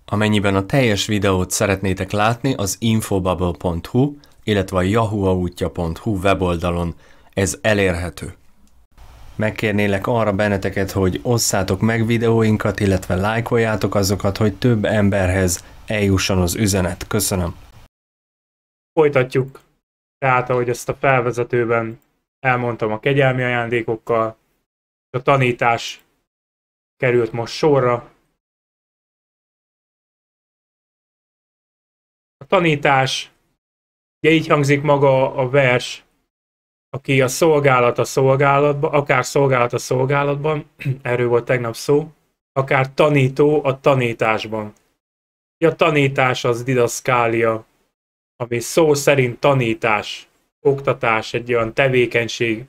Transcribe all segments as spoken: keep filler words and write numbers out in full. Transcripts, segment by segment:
Amennyiben a teljes videót szeretnétek látni, az infobubble pont hu, illetve a yahooautja pont hu weboldalon ez elérhető. Megkérnélek arra benneteket, hogy osszátok meg videóinkat, illetve lájkoljátok azokat, hogy több emberhez eljusson az üzenet. Köszönöm. Folytatjuk, tehát ahogy ezt a felvezetőben elmondtam a kegyelmi ajándékokkal, a tanítás került most sorra. A tanítás, ugye így hangzik maga a vers, aki a szolgálat a szolgálatban, akár szolgálat a szolgálatban, erről volt tegnap szó, akár tanító a tanításban. A tanítás az didaszkália, ami szó szerint tanítás, oktatás, egy olyan tevékenység,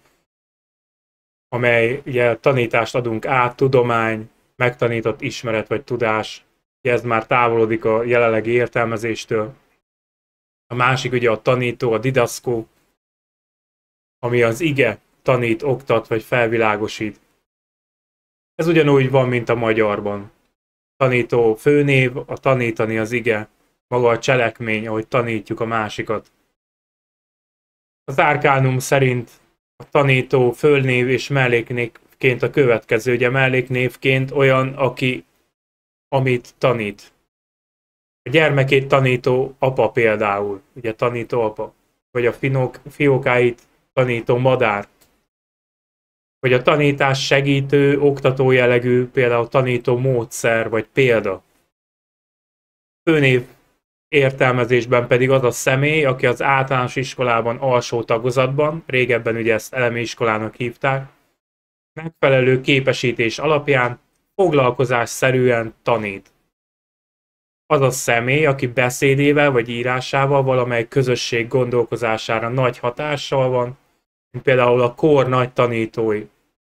amely ugye tanítást adunk át, tudomány, megtanított ismeret vagy tudás. Ugye ez már távolodik a jelenlegi értelmezéstől. A másik ugye a tanító, a didaszkó, ami az ige tanít, oktat vagy felvilágosít. Ez ugyanúgy van, mint a magyarban. Tanító főnév, a tanítani az ige, maga a cselekmény, ahogy tanítjuk a másikat. Az árkánum szerint a tanító fölnév és melléknévként a következő. Ugye melléknévként olyan, aki amit tanít. A gyermekét tanító apa például, ugye tanító apa. Vagy a finok, fiókáit tanító madár. Vagy a tanítás segítő, oktató jellegű, például tanító módszer, vagy példa. Főnév értelmezésben pedig az a személy, aki az általános iskolában alsó tagozatban, régebben ugye ezt elemi iskolának hívták, megfelelő képesítés alapján foglalkozásszerűen tanít. Az a személy, aki beszédével vagy írásával valamely közösség gondolkozására nagy hatással van, mint például a kor nagy tanítói.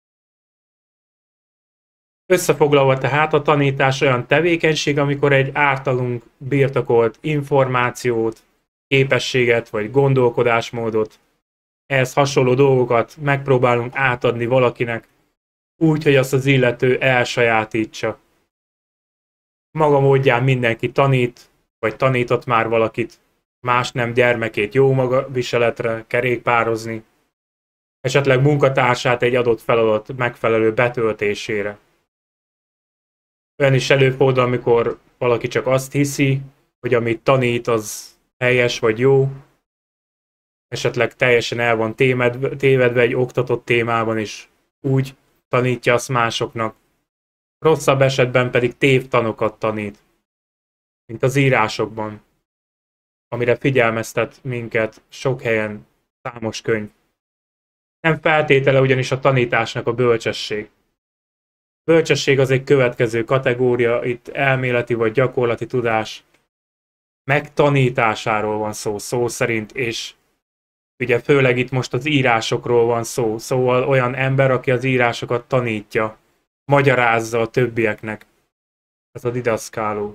Összefoglalva tehát a tanítás olyan tevékenység, amikor egy általunk birtokolt információt, képességet vagy gondolkodásmódot, ehhez hasonló dolgokat megpróbálunk átadni valakinek, úgy, hogy azt az illető elsajátítsa. Maga módján mindenki tanít, vagy tanított már valakit, más nem gyermekét jó maga viseletre, kerékpározni, esetleg munkatársát egy adott feladat megfelelő betöltésére. Olyan is előfordul, amikor valaki csak azt hiszi, hogy amit tanít, az helyes vagy jó, esetleg teljesen el van tévedve, tévedve egy oktatott témában is, úgy tanítja azt másoknak. Rosszabb esetben pedig tévtanokat tanít, mint az írásokban, amire figyelmeztet minket sok helyen számos könyv. Nem feltétele ugyanis a tanításnak a bölcsesség. Bölcsesség az egy következő kategória, itt elméleti vagy gyakorlati tudás megtanításáról van szó, szó szerint, és ugye főleg itt most az írásokról van szó, szóval olyan ember, aki az írásokat tanítja, magyarázza a többieknek. Ez a didaszkáló.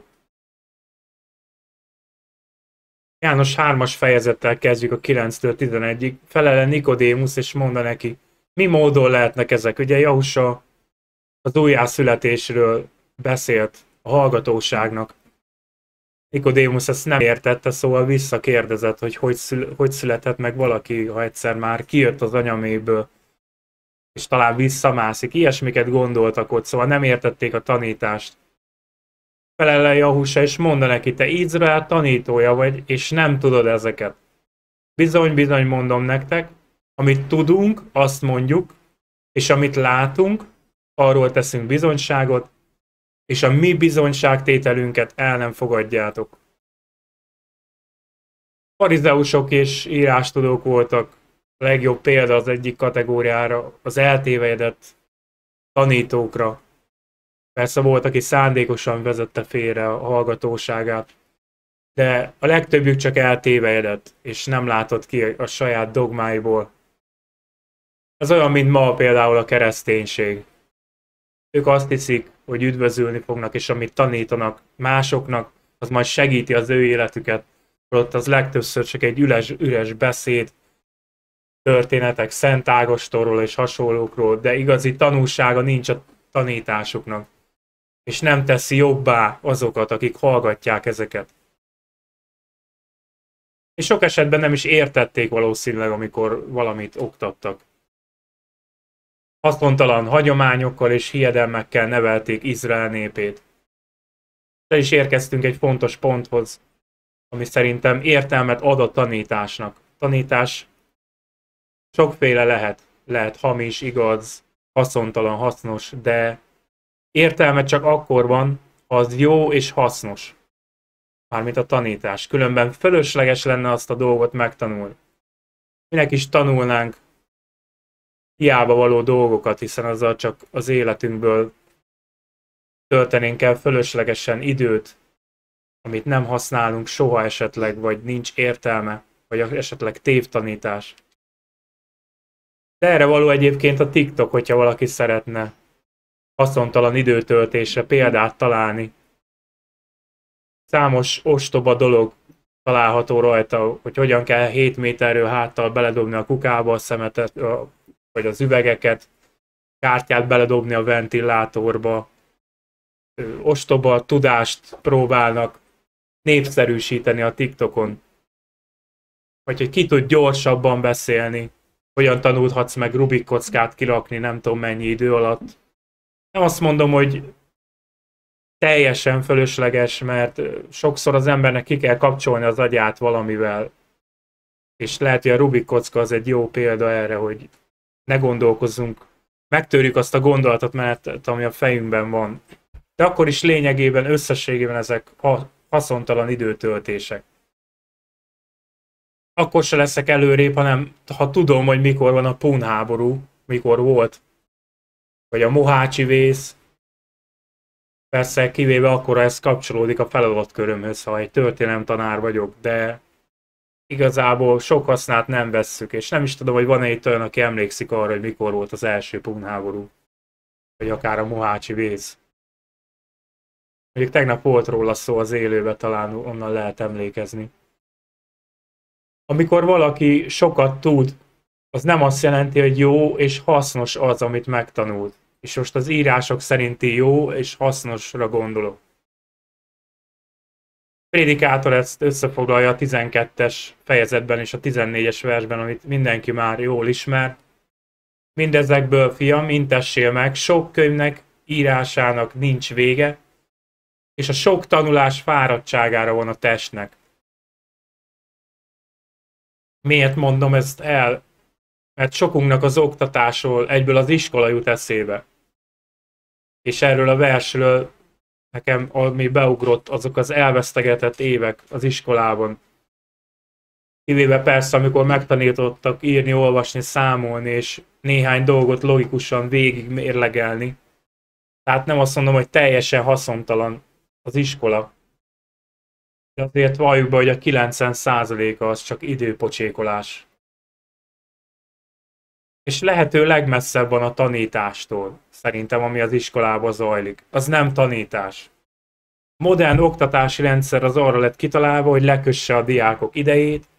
János hármas fejezettel kezdjük a kilenctől tizenegyig. Felele Nikodémusz és mondta neki, mi módon lehetnek ezek? Ugye Jahusa az újjászületésről beszélt a hallgatóságnak. Nikodémusz ezt nem értette, szóval visszakérdezett, hogy hogy, szül hogy született meg valaki, ha egyszer már kijött az anyaméből, és talán visszamászik. Ilyesmiket gondoltak ott, szóval nem értették a tanítást. Felele Jahusa, és mondta neki, te Izrael tanítója vagy, és nem tudod ezeket. Bizony, bizony mondom nektek, amit tudunk, azt mondjuk, és amit látunk, arról teszünk bizonyságot, és a mi bizonyságtételünket el nem fogadjátok. Farizeusok és írástudók voltak a legjobb példa az egyik kategóriára, az eltévejedett tanítókra. Persze volt, aki szándékosan vezette félre a hallgatóságát, de a legtöbbjük csak eltévejedett, és nem látott ki a saját dogmáiból. Ez olyan, mint ma például a kereszténység. Ők azt hiszik, hogy üdvözülni fognak, és amit tanítanak másoknak, az majd segíti az ő életüket. Ott az legtöbbször csak egy üres, üres beszéd, történetek Szent Ágostonról és hasonlókról, de igazi tanulsága nincs a tanításuknak. és nem teszi jobbá azokat, akik hallgatják ezeket. És sok esetben nem is értették valószínűleg, amikor valamit oktattak. Haszontalan hagyományokkal és hiedelmekkel nevelték Izrael népét. De is érkeztünk egy fontos ponthoz, ami szerintem értelmet ad a tanításnak. Tanítás sokféle lehet. Lehet hamis, igaz, haszontalan, hasznos, de értelme csak akkor van, ha az jó és hasznos. Mármint a tanítás. Különben fölösleges lenne azt a dolgot megtanulni. Minek is tanulnánk hiába való dolgokat, hiszen azzal csak az életünkből töltenénk el fölöslegesen időt, amit nem használunk soha esetleg, vagy nincs értelme, vagy esetleg tévtanítás. De erre való egyébként a TikTok, hogyha valaki szeretne haszontalan időtöltésre példát találni. Számos ostoba dolog található rajta, hogy hogyan kell hét méterről háttal beledobni a kukába a szemetet, vagy az üvegeket, kártyát beledobni a ventilátorba. Ostoba tudást próbálnak népszerűsíteni a TikTokon. Vagy hogy ki tud gyorsabban beszélni, hogyan tanulhatsz meg Rubik kockát kirakni nem tudom mennyi idő alatt. Nem azt mondom, hogy teljesen fölösleges, mert sokszor az embernek ki kell kapcsolni az agyát valamivel. És lehet, hogy a Rubik kocka az egy jó példa erre, hogy ne gondolkozzunk, megtörjük azt a gondolatmenetet, ami a fejünkben van. De akkor is lényegében, összességében ezek haszontalan időtöltések. Akkor se leszek előrébb, hanem ha tudom, hogy mikor van a Pun háború, mikor volt, vagy a Mohácsi vész. Persze kivéve akkor ez kapcsolódik a feladatkörömhöz, ha egy történelemtanár vagyok, de igazából sok hasznát nem vesszük, és nem is tudom, hogy van-e itt olyan, aki emlékszik arra, hogy mikor volt az első Pun háború, vagy akár a Mohácsi vész. Mondjuk tegnap volt róla szó az élőbe, talán onnan lehet emlékezni. Amikor valaki sokat tud, az nem azt jelenti, hogy jó és hasznos az, amit megtanult. És most az írások szerinti jó és hasznosra gondolok. Prédikátor ezt összefoglalja a tizenkettes fejezetben és a tizennégyes versben, amit mindenki már jól ismer. Mindezekből, fiam, intessél meg, sok könyvnek, írásának nincs vége, és a sok tanulás fáradtságára van a testnek. Miért mondom ezt el? Mert sokunknak az oktatásról egyből az iskola jut eszébe. És erről a versről nekem, ami beugrott, azok az elvesztegetett évek az iskolában. Kivéve persze, amikor megtanítottak írni, olvasni, számolni, és néhány dolgot logikusan végig mérlegelni. Tehát nem azt mondom, hogy teljesen haszontalan az iskola. De azért valljuk be, hogy a kilencven százaléka az csak időpocsékolás. És lehető legmesszebb van a tanítástól, szerintem, ami az iskolában zajlik. Az nem tanítás. A modern oktatási rendszer az arra lett kitalálva, hogy lekösse a diákok idejét,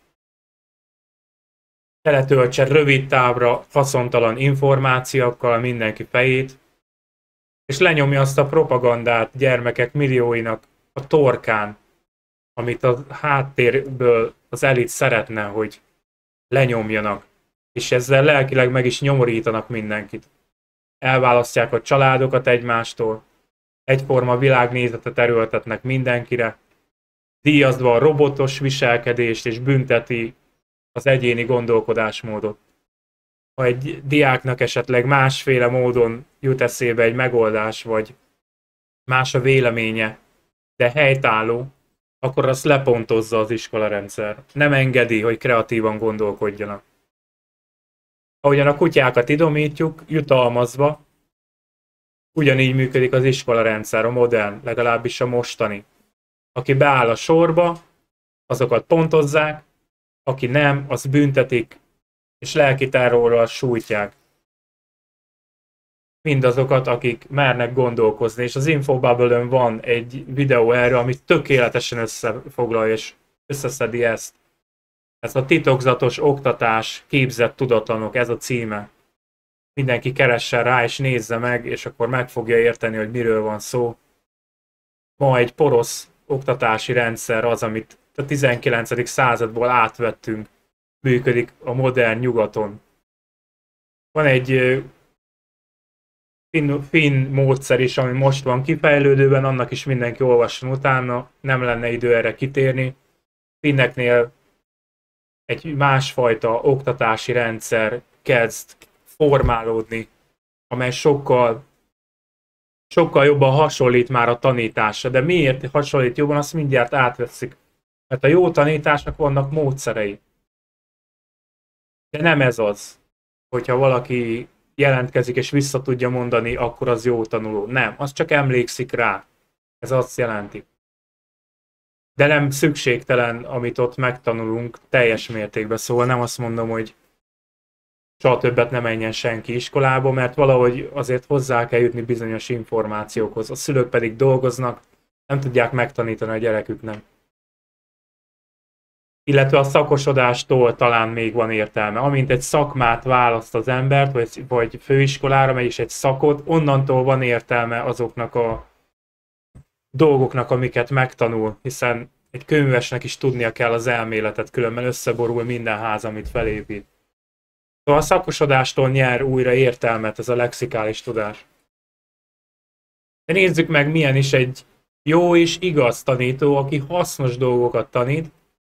teletöltse rövid távra haszontalan információkkal mindenki fejét, és lenyomja azt a propagandát gyermekek millióinak a torkán, amit a háttérből az elit szeretne, hogy lenyomjanak. És ezzel lelkileg meg is nyomorítanak mindenkit. Elválasztják a családokat egymástól, egyforma világnézetet erőltetnek mindenkire, díjazva a robotos viselkedést és bünteti az egyéni gondolkodásmódot. Ha egy diáknak esetleg másféle módon jut eszébe egy megoldás, vagy más a véleménye, de helytálló, akkor azt lepontozza az iskolarendszer. Nem engedi, hogy kreatívan gondolkodjanak. Ahogyan a kutyákat idomítjuk, jutalmazva, ugyanígy működik az iskolarendszer, a modern, legalábbis a mostani. Aki beáll a sorba, azokat pontozzák, aki nem, az büntetik, és lelki terrorral sújtják. Mindazokat, akik mernek gondolkozni, és az Infobubble-ön van egy videó erről, amit tökéletesen összefoglalja, és összeszedi ezt. Ez a titokzatos oktatás, képzett tudatlanok, ez a címe. Mindenki keressen rá és nézze meg, és akkor meg fogja érteni, hogy miről van szó. ma egy porosz oktatási rendszer az, amit a tizenkilencedik századból átvettünk, működik a modern nyugaton. Van egy finn, finn módszer is, ami most van kifejlődőben, annak is mindenki olvasson utána, nem lenne idő erre kitérni. Finneknél egy másfajta oktatási rendszer kezd formálódni, amely sokkal, sokkal jobban hasonlít már a tanításra. De miért hasonlít jobban, azt mindjárt átveszik. Mert a jó tanításnak vannak módszerei. De nem ez az, hogyha valaki jelentkezik és vissza tudja mondani, akkor az jó tanuló. Nem, az csak emlékszik rá. Ez azt jelenti. De nem szükségtelen, amit ott megtanulunk teljes mértékben. Szóval nem azt mondom, hogy soha többet ne menjen senki iskolába, mert valahogy azért hozzá kell jutni bizonyos információkhoz. A szülők pedig dolgoznak, nem tudják megtanítani a gyereküknek. Illetve a szakosodástól talán még van értelme. Amint egy szakmát választ az embert, vagy, vagy főiskolára megy is egy szakot, onnantól van értelme azoknak a dolgoknak, amiket megtanul, hiszen egy könyvesnek is tudnia kell az elméletet, különben összeborul minden ház, amit felépít. Szóval a szakosodástól nyer újra értelmet ez a lexikális tudás. De nézzük meg, milyen is egy jó és igaz tanító, aki hasznos dolgokat tanít.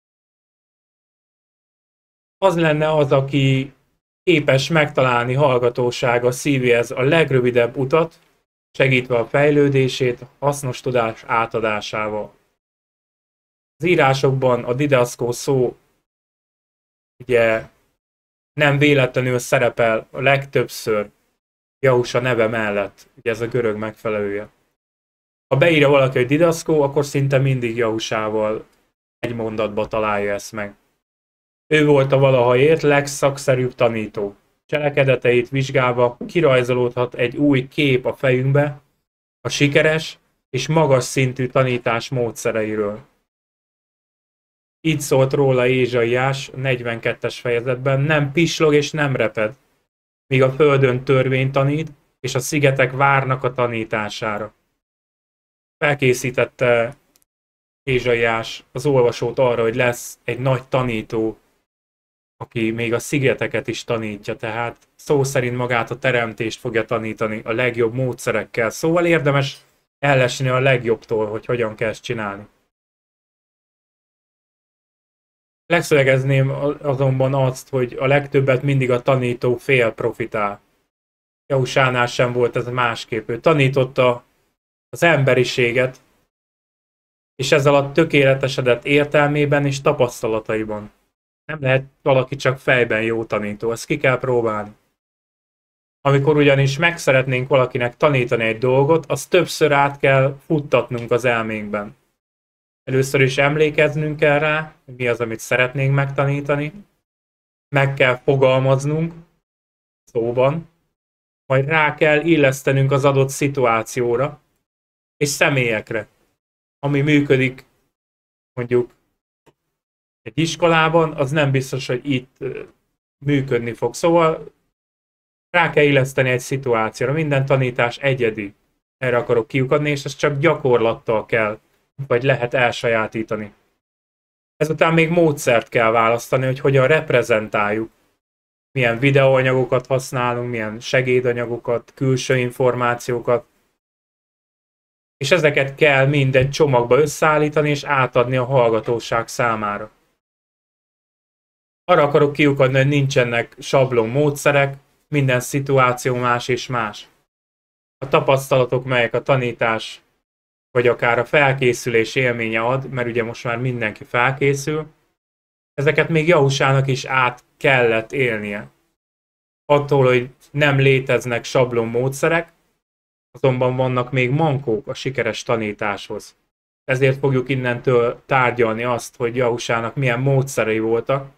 Az lenne az, aki képes megtalálni hallgatósága szívéhez a legrövidebb utat, segítve a fejlődését hasznos tudás átadásával. Az írásokban a didaszkó szó ugye nem véletlenül szerepel a legtöbbször Jahusá neve mellett, ugye ez a görög megfelelője. Ha beírja valaki, hogy didaszkó, akkor szinte mindig Jahusával egy mondatba találja ezt meg. Ő volt a valaha ért legszakszerűbb tanító. Cselekedeteit vizsgálva kirajzolódhat egy új kép a fejünkbe a sikeres és magas szintű tanítás módszereiről. Így szólt róla Ézsaiás a negyvenkettes fejezetben, nem pislog és nem reped, míg a földön törvény tanít, és a szigetek várnak a tanítására. Felkészítette Ézsaiás az olvasót arra, hogy lesz egy nagy tanító, aki még a szigeteket is tanítja, tehát szó szerint magát a teremtést fogja tanítani a legjobb módszerekkel. Szóval érdemes ellesni a legjobbtól, hogy hogyan kell ezt csinálni. Legszövegezném azonban azt, hogy a legtöbbet mindig a tanító fél profitál. Jahusánál sem volt ez másképp. Ő tanította az emberiséget, és ez alatt tökéletesedett értelmében és tapasztalataiban. Nem lehet valaki csak fejben jó tanító, ezt ki kell próbálni. Amikor ugyanis meg szeretnénk valakinek tanítani egy dolgot, azt többször át kell futtatnunk az elménkben. Először is emlékeznünk kell rá, hogy mi az, amit szeretnénk megtanítani. Meg kell fogalmaznunk szóban, majd rá kell illesztenünk az adott szituációra és személyekre, ami működik mondjuk egy iskolában, az nem biztos, hogy itt működni fog. Szóval rá kell illeszteni egy szituációra. Minden tanítás egyedi. Erre akarok kiukadni, és ezt csak gyakorlattal kell, vagy lehet elsajátítani. Ezután még módszert kell választani, hogy hogyan reprezentáljuk. Milyen videóanyagokat használunk, milyen segédanyagokat, külső információkat. És ezeket kell mind egy csomagba összeállítani, és átadni a hallgatóság számára. Arra akarok kiukadni, hogy nincsenek sablon módszerek, minden szituáció más és más. A tapasztalatok, melyek a tanítás, vagy akár a felkészülés élménye ad, mert ugye most már mindenki felkészül, ezeket még Jahusának is át kellett élnie. Attól, hogy nem léteznek sablon módszerek, azonban vannak még mankók a sikeres tanításhoz. Ezért fogjuk innentől tárgyalni azt, hogy Jahusának milyen módszerei voltak,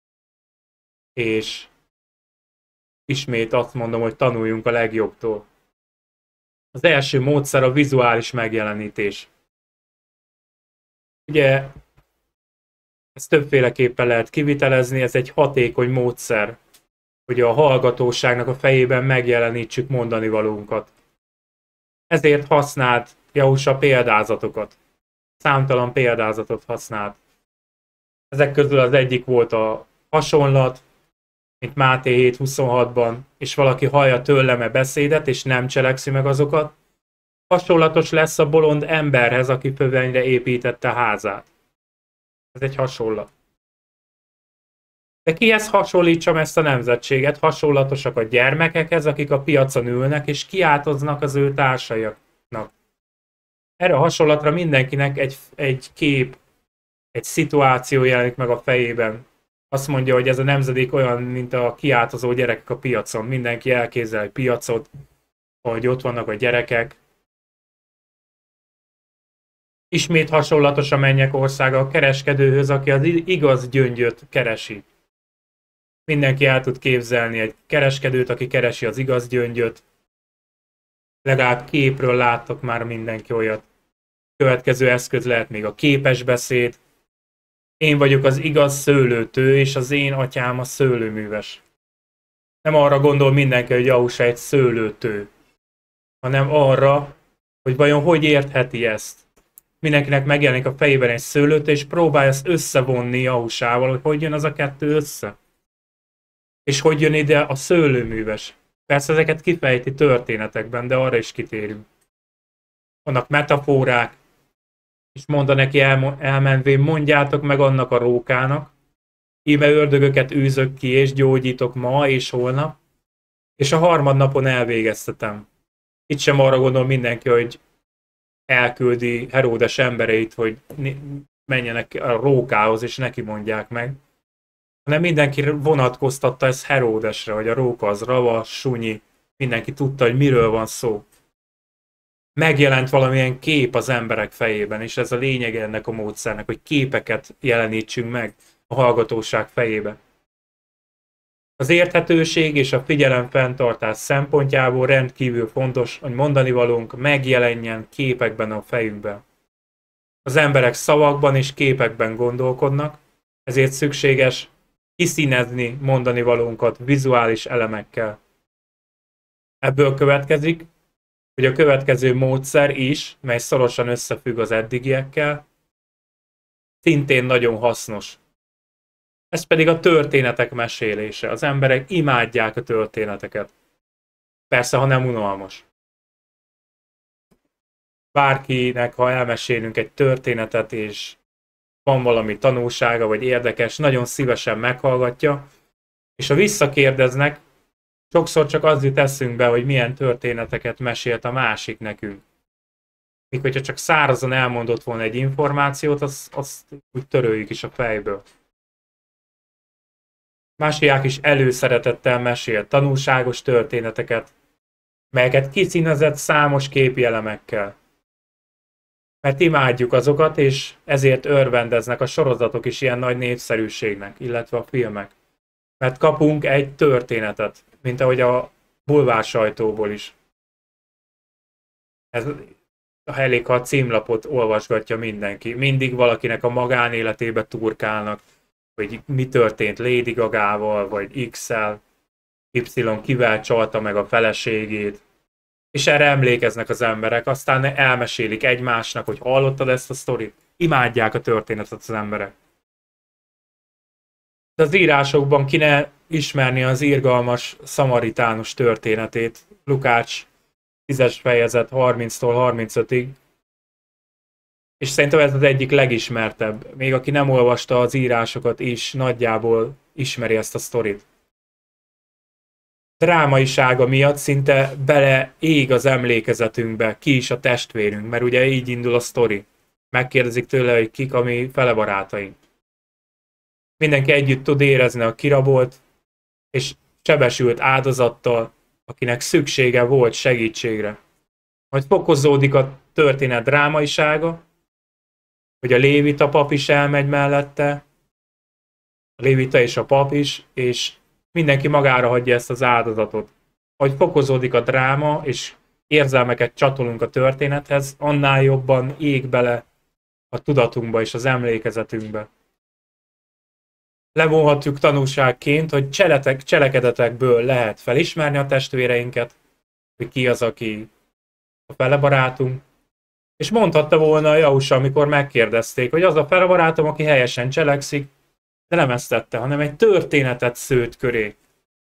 és ismét azt mondom, hogy tanuljunk a legjobbtól. Az első módszer a vizuális megjelenítés. Ugye ezt többféleképpen lehet kivitelezni, ez egy hatékony módszer, hogy a hallgatóságnak a fejében megjelenítsük mondani valónkat. Ezért használd Jahusá példázatokat. Számtalan példázatot használt. Ezek közül az egyik volt a hasonlat, mint Máté hét huszonhatban, és valaki hallja tőlem-e beszédet, és nem cselekszi meg azokat, hasonlatos lesz a bolond emberhez, aki fövenyre építette házát. Ez egy hasonlat. De kihez hasonlítsam ezt a nemzetséget? Hasonlatosak a gyermekekhez, akik a piacon ülnek, és kiáltoznak az ő társaiknak. Erre a hasonlatra mindenkinek egy, egy kép, egy szituáció jelenik meg a fejében. Azt mondja, hogy ez a nemzedék olyan, mint a kiáltozó gyerekek a piacon. Mindenki elképzel egy piacot, hogy ott vannak a gyerekek. Ismét hasonlatos a mennyek országa a kereskedőhöz, aki az igaz gyöngyöt keresi. Mindenki el tud képzelni egy kereskedőt, aki keresi az igaz gyöngyöt. Legalább képről láttok már mindenki olyat. Következő eszköz lehet még a képes beszéd. Én vagyok az igaz szőlőtő, és az én atyám a szőlőműves. Nem arra gondol mindenki, hogy Jahusá egy szőlőtő, hanem arra, hogy vajon hogy értheti ezt. Mindenkinek megjelenik a fejében egy szőlőtő, és próbálja ezt összevonni Jahusával, hogy hogy jön az a kettő össze. És hogy jön ide a szőlőműves. Persze ezeket kifejti történetekben, de arra is kitérünk. Vannak metaforák, és mondta neki el, elmenvén, mondjátok meg annak a rókának, íme ördögöket űzök ki, és gyógyítok ma és holnap, és a harmadnapon elvégeztetem. Itt sem arra gondol mindenki, hogy elküldi Heródes embereit, hogy menjenek a rókához, és neki mondják meg, hanem mindenki vonatkoztatta ezt Heródesre, hogy a róka az ravas, sunyi, mindenki tudta, hogy miről van szó. Megjelent valamilyen kép az emberek fejében, és ez a lényege ennek a módszernek, hogy képeket jelenítsünk meg a hallgatóság fejébe. Az érthetőség és a figyelemfenntartás szempontjából rendkívül fontos, hogy mondani valónk megjelenjen képekben a fejünkben. Az emberek szavakban és képekben gondolkodnak, ezért szükséges kiszínezni mondani valónkat vizuális elemekkel. Ebből következik, hogy a következő módszer is, mely szorosan összefügg az eddigiekkel, szintén nagyon hasznos. Ez pedig a történetek mesélése. Az emberek imádják a történeteket. Persze, ha nem unalmas. Bárkinek, ha elmesélünk egy történetet, és van valami tanulsága, vagy érdekes, nagyon szívesen meghallgatja, és ha visszakérdeznek, sokszor csak az jut eszünkbe, hogy milyen történeteket mesélt a másik nekünk. Míg hogyha csak szárazon elmondott volna egy információt, azt, azt úgy töröljük is a fejből. Másiák is előszeretettel mesél tanulságos történeteket, melyeket kiszínezett számos képi elemekkel. Mert imádjuk azokat, és ezért örvendeznek a sorozatok is ilyen nagy népszerűségnek, illetve a filmek. Mert kapunk egy történetet, mint ahogy a bulvár sajtóból is. Ez elég, ha a címlapot olvasgatja mindenki. Mindig valakinek a magánéletébe turkálnak, hogy mi történt Lady Gagával, vagy X-el, Y kivel csalta meg a feleségét. És erre emlékeznek az emberek, aztán elmesélik egymásnak, hogy hallottad ezt a sztorit. Imádják a történetet az emberek. De az írásokban ki ne ismerni az irgalmas szamaritánus történetét, Lukács tízes fejezet harminctól harmincötig. És szerintem ez az egyik legismertebb. Még aki nem olvasta az írásokat is, nagyjából ismeri ezt a sztorit. Drámaisága miatt szinte beleég az emlékezetünkbe, ki is a testvérünk, mert ugye így indul a sztori. Megkérdezik tőle, hogy kik a mi felebarátaink. Mindenki együtt tud érezni a kirabolt és sebesült áldozattal, akinek szüksége volt segítségre. Majd fokozódik a történet drámaisága, hogy a lévita pap is elmegy mellette, a lévita és a pap is, és mindenki magára hagyja ezt az áldozatot. Ahogy fokozódik a dráma, és érzelmeket csatolunk a történethez, annál jobban ég bele a tudatunkba és az emlékezetünkbe. Levonhatjuk tanulságként, hogy cseletek, cselekedetekből lehet felismerni a testvéreinket, hogy ki az, aki a fele barátunk, És mondhatta volna a Jahusha, amikor megkérdezték, hogy az a felbarátom, aki helyesen cselekszik, de nem ezt tette, hanem egy történetet szőtt köré.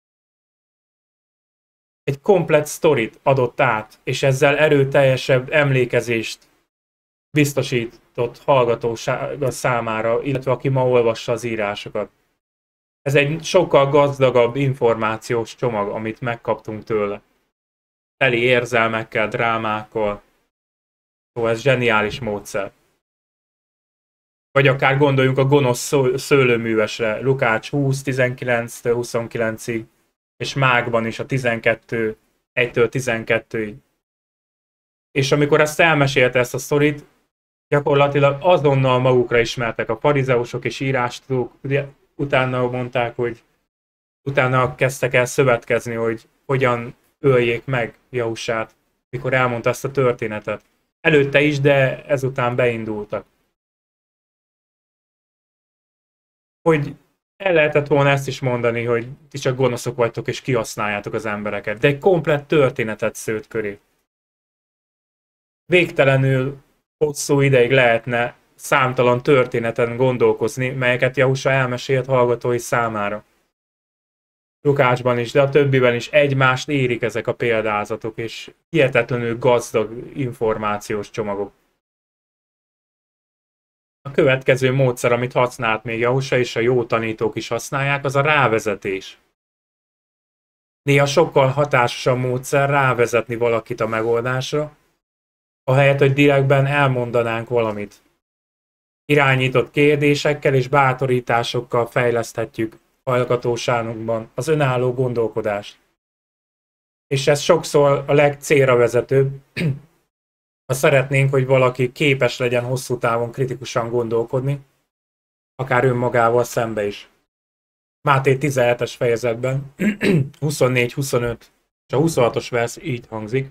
Egy komplett sztorit adott át, és ezzel erőteljesebb emlékezést biztosított hallgatósága számára, illetve aki ma olvassa az írásokat. Ez egy sokkal gazdagabb információs csomag, amit megkaptunk tőle. Teli érzelmekkel, drámákkal. Szóval ez zseniális módszer. Vagy akár gondoljunk a gonosz szőlőművesre, Lukács húsz tizenkilenctől huszonkilencig, és Mágban is a tizenkettő egytől tizenkettőig. És amikor ezt elmesélte ezt a sztorit, gyakorlatilag azonnal magukra ismertek a farizeusok és írástudók, ugye utána mondták, hogy utána kezdtek el szövetkezni, hogy hogyan öljék meg Jahushát, mikor elmondta ezt a történetet. Előtte is, de ezután beindultak. Hogy el lehetett volna ezt is mondani, hogy ti csak gonoszok vagytok és kihasználjátok az embereket, de egy komplett történetet szőtt köré. Végtelenül hosszú ideig lehetne számtalan történeten gondolkozni, melyeket Jahusha elmesélt hallgatói számára. Lukácsban is, de a többiben is egymást érik ezek a példázatok, és hihetetlenül gazdag információs csomagok. A következő módszer, amit használt még Jahusha, és a jó tanítók is használják, az a rávezetés. Néha sokkal hatásosabb módszer rávezetni valakit a megoldásra, ahelyett, hogy direktben elmondanánk valamit. Irányított kérdésekkel és bátorításokkal fejleszthetjük hallgatóságunkban az önálló gondolkodást. És ez sokszor a legcélra vezetőbb, ha szeretnénk, hogy valaki képes legyen hosszú távon kritikusan gondolkodni, akár önmagával szembe is. Máté tizenhetes fejezetben, huszonnégy huszonöt és a huszonhatos vers így hangzik.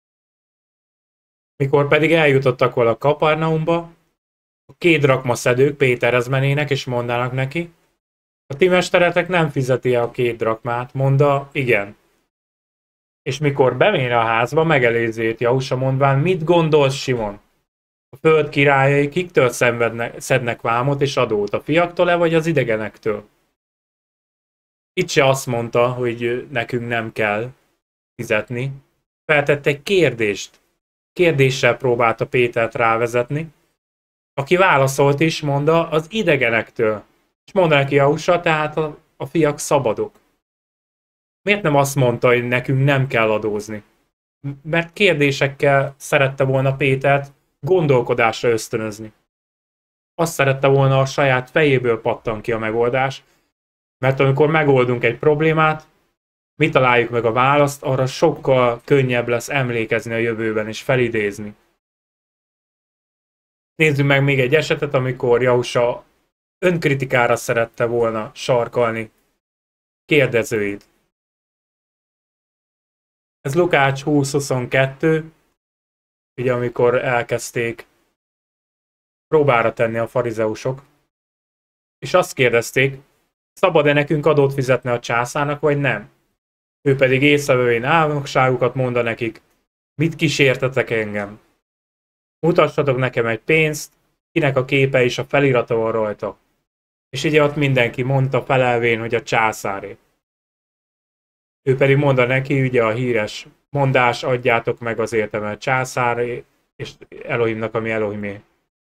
Mikor pedig eljutottak volna Kapernaumba, a két drakmaszedők Péterhez mennének és mondanak neki, a ti mesteretek nem fizeti el a két drakmát, mondta, igen. És mikor beméne a házba, megelőzi őt Jahusha mondván, mit gondolsz, Simon? A föld királyai kiktől szenvednek, szednek vámot és adót, a fiaktól-e vagy az idegenektől? Itt se azt mondta, hogy nekünk nem kell fizetni. Feltett egy kérdést. Kérdéssel próbálta Pétert rávezetni, aki válaszolt is, mondta, az idegenektől. És mondta neki Jahusha, tehát a, a fiak szabadok. Miért nem azt mondta, hogy nekünk nem kell adózni? Mert kérdésekkel szerette volna Pétert gondolkodásra ösztönözni. Azt szerette volna, a saját fejéből pattan ki a megoldás, mert amikor megoldunk egy problémát, mi találjuk meg a választ, arra sokkal könnyebb lesz emlékezni a jövőben és felidézni. Nézzük meg még egy esetet, amikor Jahusha önkritikára szerette volna sarkalni kérdezőit. Ez Lukács húsz huszonkettő, ugye amikor elkezdték próbára tenni a farizeusok, és azt kérdezték, szabad-e nekünk adót fizetni a császárnak, vagy nem? Ő pedig észrevően álmokságukat mondta nekik, mit kísértetek engem? Mutassatok nekem egy pénzt, kinek a képe és a felirata van rajta. És így ott mindenki mondta felelvén, hogy a császáré. Ő pedig mondta neki, ugye a híres mondás, adjátok meg azért, mert császáré, és Elohimnak, ami Elohimé.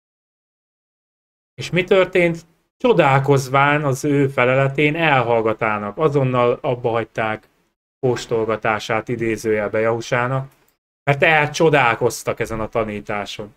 És mi történt? Csodálkozván az ő feleletén elhallgatának. Azonnal abba hagyták kóstolgatását idézőjelbe Jahushának, mert elcsodálkoztak ezen a tanításon.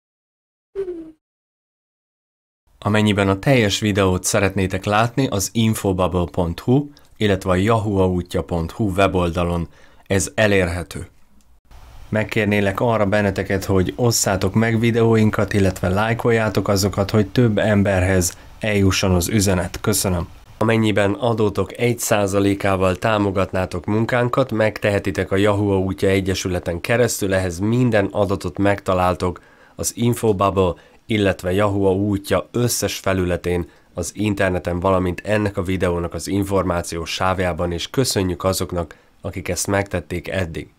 Amennyiben a teljes videót szeretnétek látni, az infobubble pont hu, illetve a yahuaútja pont hu weboldalon ez elérhető. Megkérnélek arra benneteket, hogy osszátok meg videóinkat, illetve lájkoljátok azokat, hogy több emberhez eljusson az üzenet. Köszönöm. Amennyiben adótok egy százalékával támogatnátok munkánkat, megtehetitek a Yahuwah útja egyesületen keresztül, ehhez minden adatot megtaláltok az Infobubble, illetve Yahuwah útja összes felületén az interneten, valamint ennek a videónak az információs sávjában, és köszönjük azoknak, akik ezt megtették eddig.